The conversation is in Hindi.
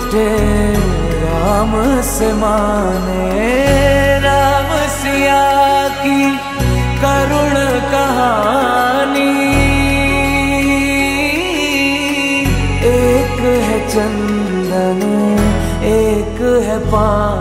रूठे राम से माने, राम सिया की करुण कहानी। एक है चंदन एक है पानी,